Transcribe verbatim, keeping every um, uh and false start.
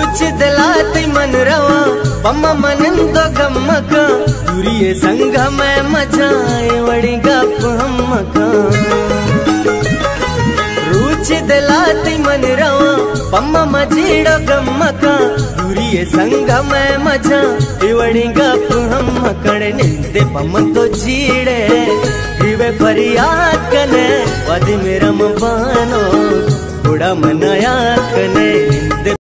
रूच दिलाती मन रवा पम्मा मनंदो गम्मक दूरिये संग में मजाए वड़ी गप हमका रूच दिलाती मन रवा पम्मा मजीड़ो गम्मका दूरिये संग में मजा वड़ी गप हमकड़ निंदे पम्म तो जीड़े हिवे फरियाद कने वद मेरा बानो बुढ़ा मनाया कने